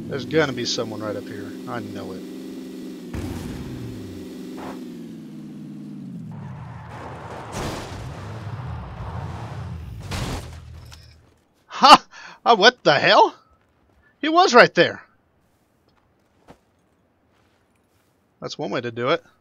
There's gonna be someone right up here. I know it. Ha! What the hell? He was right there. That's one way to do it.